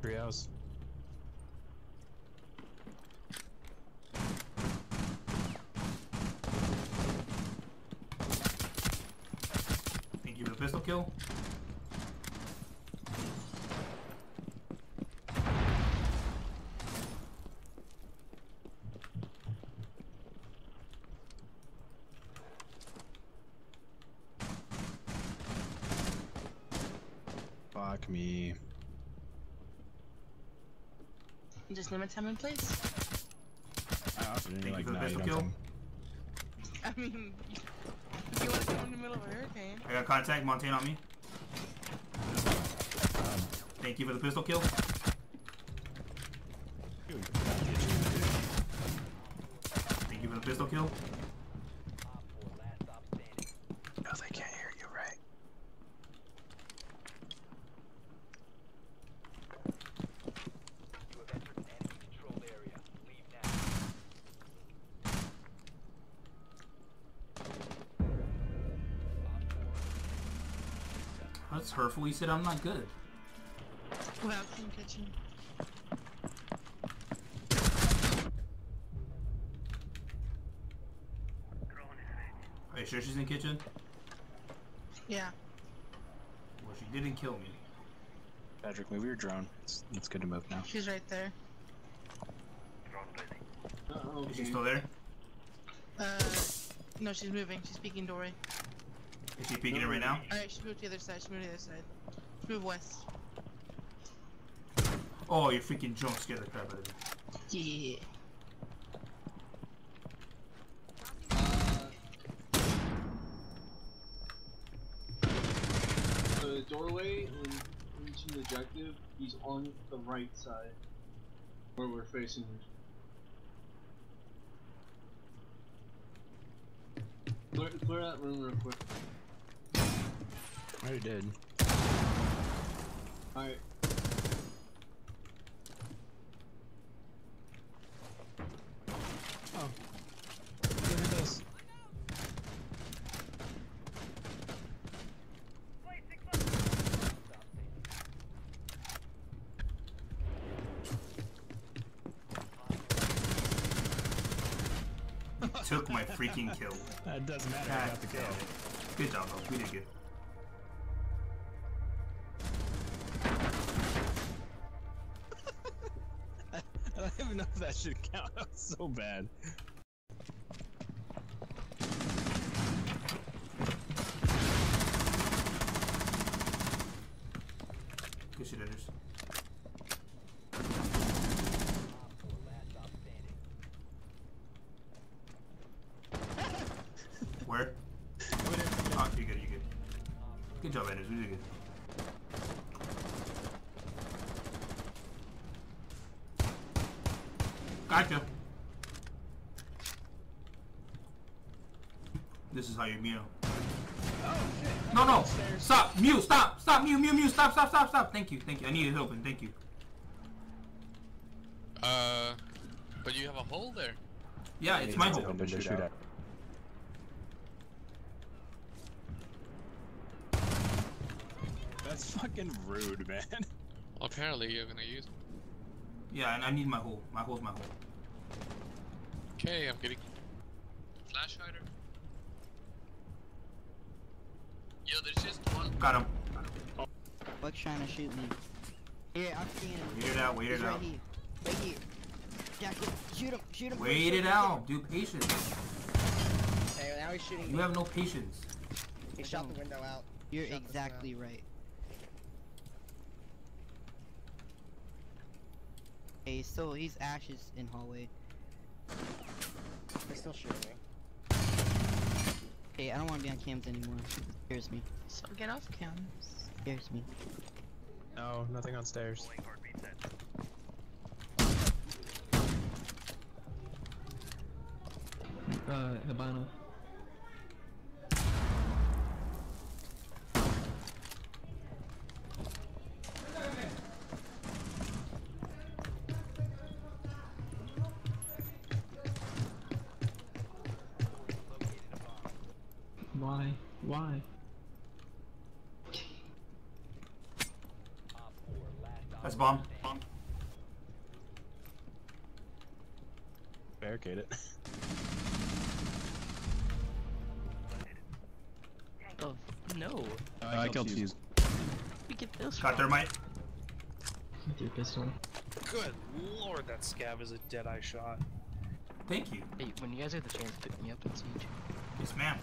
Treehouse. Thank you for the pistol kill. Fuck me. Just name a time and place. I also didn't Thank you like for the no, you pistol don't kill. come. I mean, if you want to go in the middle of a hurricane. I got contact. Montane on me. Thank you for the pistol kill. Thank you for the pistol kill. No, they can't hear you, right? That's hurtful. He said I'm not good. Wow, in kitchen. Are you sure she's in kitchen? Yeah. Well, she didn't kill me. Patrick, move your drone. It's good to move now. She's right there. Is she still there? No, she's moving. She's peeking doorway. Is she peeking it right now? Alright, she moved to the other side. She moved to the other side. She moved west. Oh, your freaking drone scared the crap out of me. Yeah. The doorway when reaching the objective, he's on the right side where we're facing. Clear that room real quick. I already did. Alright. Oh. Look at this. Took my freaking kill. That doesn't matter. I God got the kill. damn it. Good job, though. We did good. I don't even know if that should count. That was so bad. Good shit, Editors. Where? Oh, you're good, you're good. Good job, Editors. We did good. Gotcha. This is how you meow. Oh shit. No, no! Stop! Mew! Stop! Stop! Mew! Mew! Mew! Stop! Stop! Stop! Stop! Thank you! Thank you! I needed help, and thank you. But you have a hole there. Yeah, it's my hole. Open to shoot at. That's fucking rude, man. Well, apparently you're gonna use it. Yeah, and I need my hole. My hole's my hole. Okay, I'm getting flash hider. Yo, there's just one. Got him. Buck's trying to shoot me. Here, I'm seeing him. Wait it out. Wait He's it right out. here. Right here. Jack, shoot him. Shoot him. Wait it out. Do patience. Hey, now he's shooting You me. have no patience. He shot the window out. You're Shot the exactly window. right. Hey, so he's ashes in hallway. They're still shooting me. Hey, I don't want to be on cams anymore. Scares me. So get off cams. Scares me. No, nothing on stairs. Habano. Why? Why? That's bomb. Barricade it. Oh, no. I killed Fuse. We get this Got from? thermite. With your pistol. Good lord, that scav is a dead-eye shot. Thank you. Hey, when you guys have the chance, pick me up in Siege. Yes, ma'am.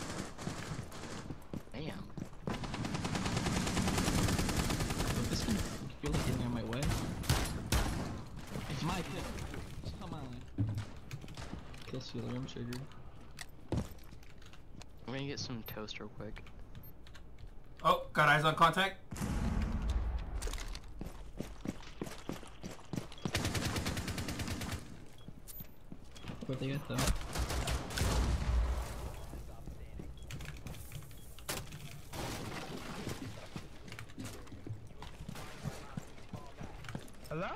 Damn. But this one, I feel like getting on my way. It's my kill. Come on. Kill stealer, I'm triggered. I'm gonna get some toast real quick. Oh, got eyes on contact. Where'd they get though? Hello?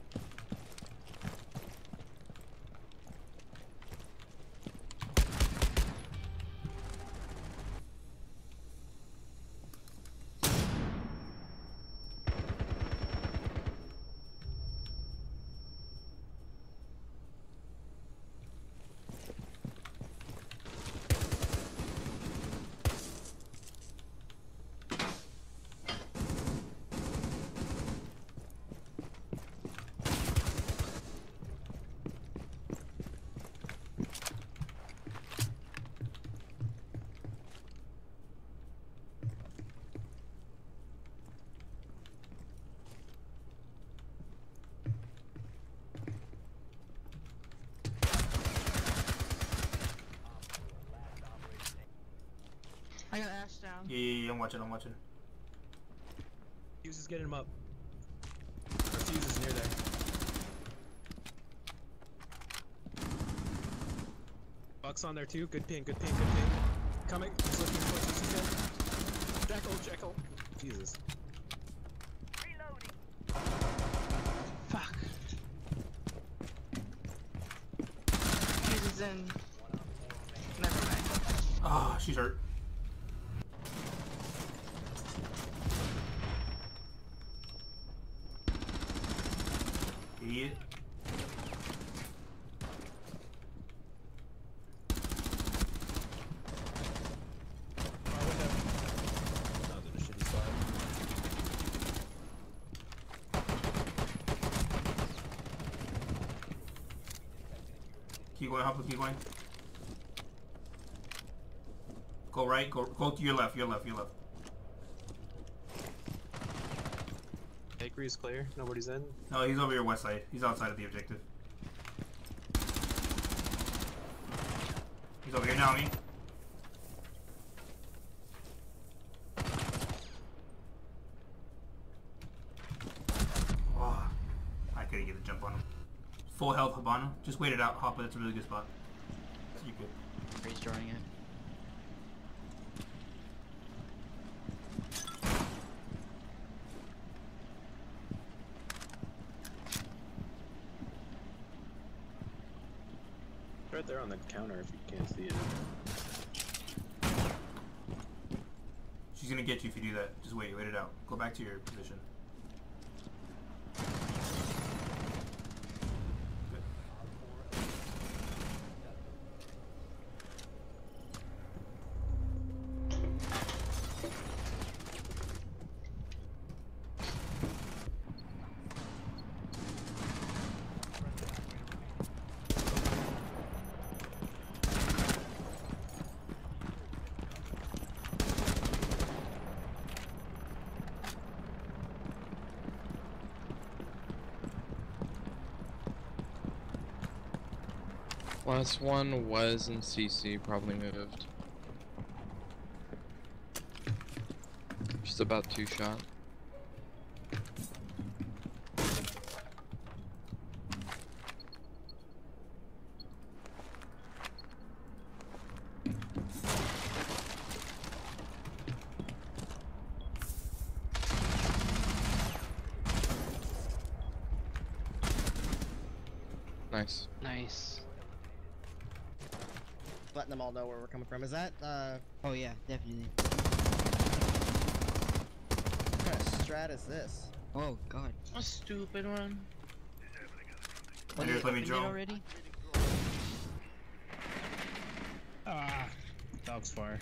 I got Ash down. Yeah, I'm watching, I'm watching. Fuse is getting him up. Our Fuse is near there. Buck's on there too. Good ping, good ping, good ping. Coming. He's looking close. He's dead. Jackal, Jackal. Jesus. Fuck. Fuse is in. Never mind. Ah, she's hurt. Idiot. That was a shitty spot. Keep going, Hopper, keep going. Go right, go to your left, your left, your left. Bakery is clear. Nobody's in. No, he's over your west side. He's outside of the objective. He's over here now, me. Oh, I couldn't get a jump on him. Full health, Habano. Just wait it out, Hopper. That's a really good spot. You good. Freeze drawing it. Right there on the counter if you can't see it. She's gonna get you if you do that. Just wait it out. Go back to your position. Good. Last one was in CC, probably moved. Just about 2 shot. Nice. Nice. Letting them all know where we're coming from. Is that, Oh yeah, definitely. what kind of strat is this? Oh god. A stupid one. And just let me draw. Already? Ah, dog's far.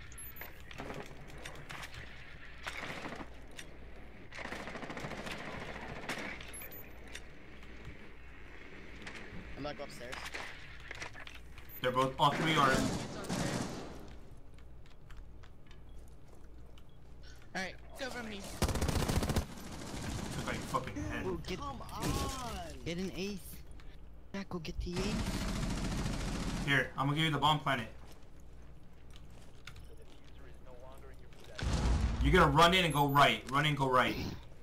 I'm gonna go upstairs. They're both, all three are. Alright, cover me. Look like fucking head. Oh, get an ace. Jack, go get the ace. Here, I'm gonna give you the bomb planet. You're gonna run in and go right. Run in, go right.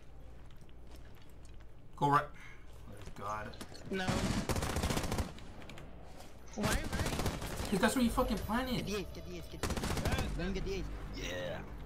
Go right. Oh god. No. Why right? Because that's where you fucking planted. Get the ace, get the ace, get the ace. Let him get the ace. Yeah.